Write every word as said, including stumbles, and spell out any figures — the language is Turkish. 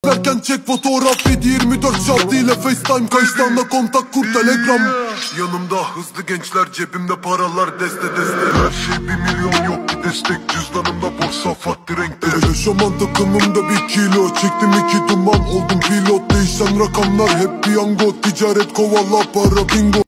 Verken çek fotoğraf yedi yirmi dört şartıyla FaceTime, kaç tane kontak kur Telegram. Yanımda hızlı gençler, cebimde paralar deste deste. Her şey bir milyon, yok bir destek. Cüzdanımda borsa farklı renkte. Yaşaman takımımda bir kilo, çektim iki duman oldum pilot. Değişen rakamlar hep piyango, ticaret kovala para bingo.